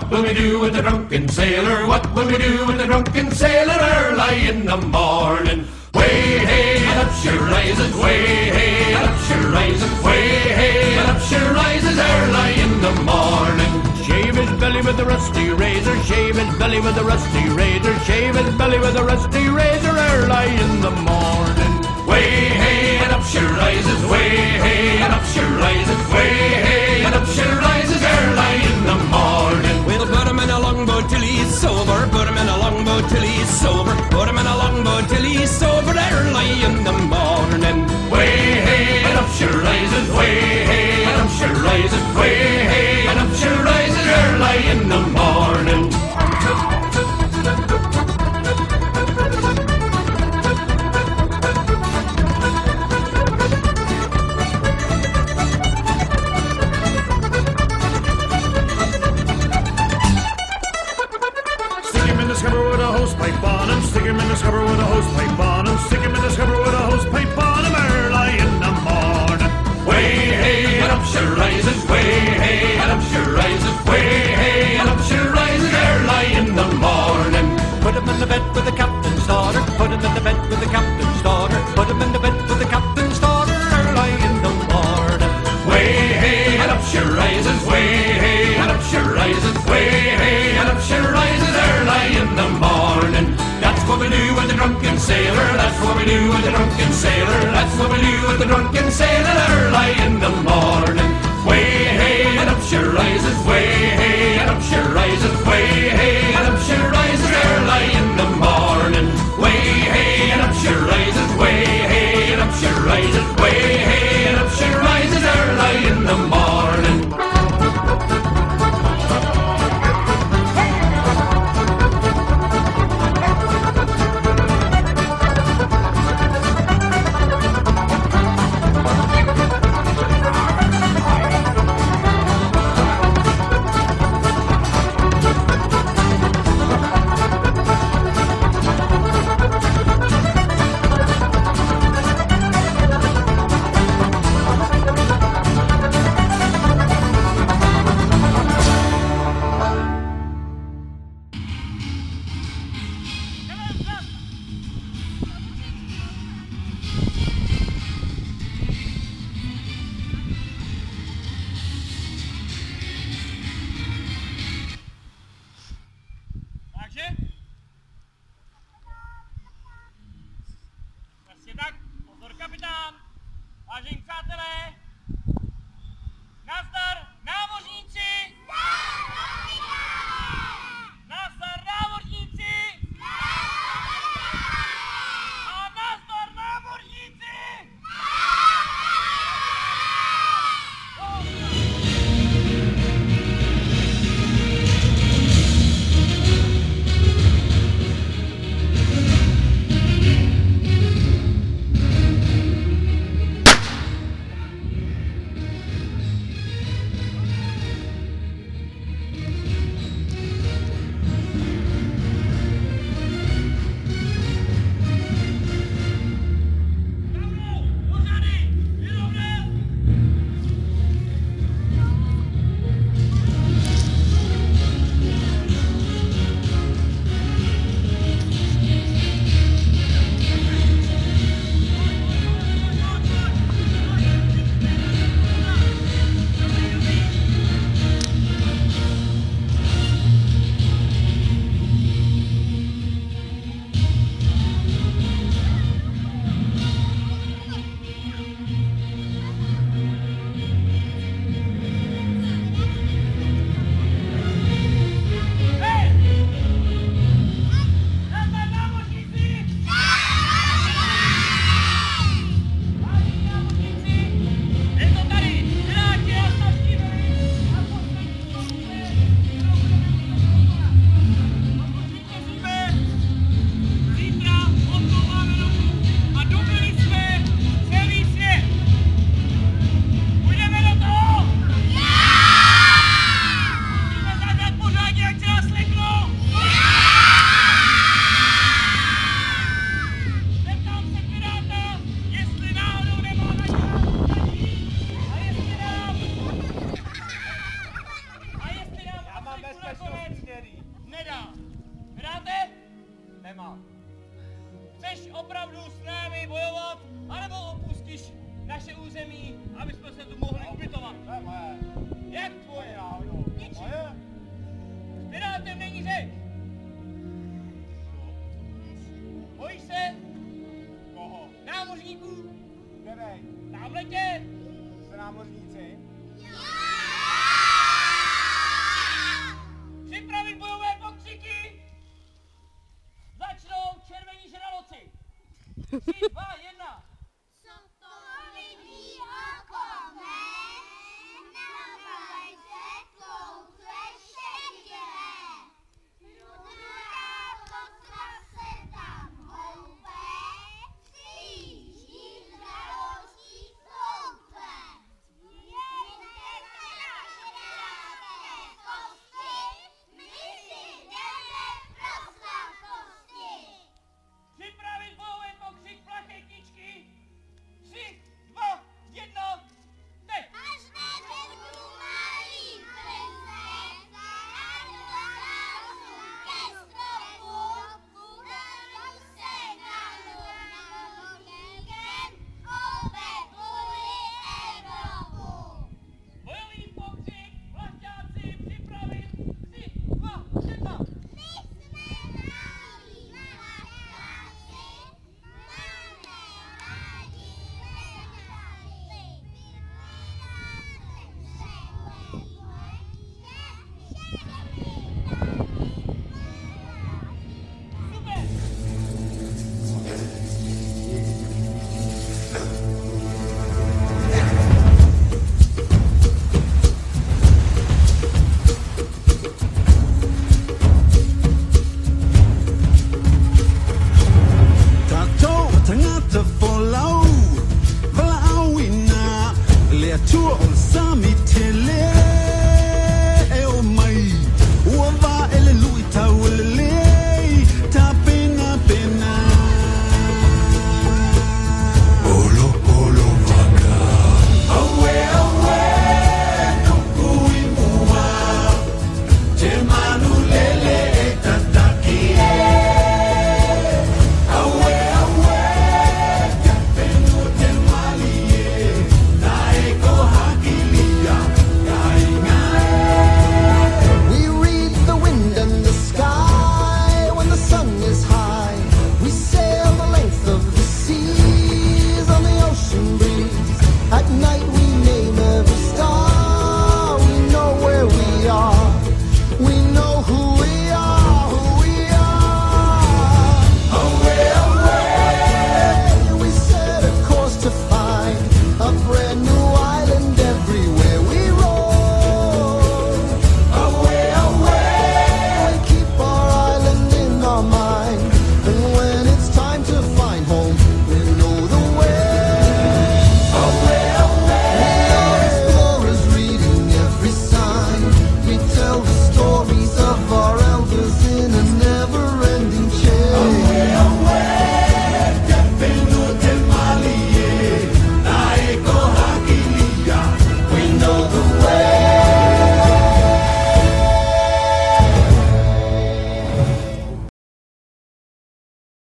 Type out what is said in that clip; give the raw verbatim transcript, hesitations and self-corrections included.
What will we do with the drunken sailor? What will we do with the drunken sailor early in the morning? Way hey and up she rises, way hey and up she rises, way hey and up she rises early in the morning. Shave his belly with a rusty razor, shave his belly with a rusty razor, shave his belly with a rusty razor early in the morning. Way hey and up she rises, way hey and up she rises, way hey and up she rises early in the morning. We'll put him in a longboat till he's sober, put him in a longboat till he's sober, put him in a longboat till he's sober early in the morning. Way hey and up she rises, way hey and up she rises, way hey and up she rises early in the morning. Stick him in the scupper with a hosepipe on him, stick him in the scupper with a hosepipe on him, stick him in the scupper with a hosepipe on him early in the morning. Way hey and up she rises, way hey and up she rises, way hey and up she rises early in the morning. Put him in the bed with the captain's daughter, put him in the bed with the captain's daughter, put him in the bed with the captain's daughter early in the morning. Way hey and up she rises, way hey and up she rises, way hey and up she rises early in the morning. That's what we do with the drunken sailor, that's what we do with the drunken sailor, that's what we do with the drunken sailor early in the morning. Way hey and up she rises, way hey and up she rises, way hey and up she rises early in the morning. Way hey and up she rises, way hey and up she rises, way hey and up she rises early in the morning. téma. Chceš opravdu s námi bojovat, anebo opustíš naše území, aby jsme se tu mohli ubytovat? To je moje. Jak tvoje? Ničí. Moje? S pirátem není řeč. Bojíš se? Koho? Námořníků? Kde? Tam v letě? Jste námořníci? Připravit bojové pokřiky! Začnou červení žraloci! Tři, dva, jedna!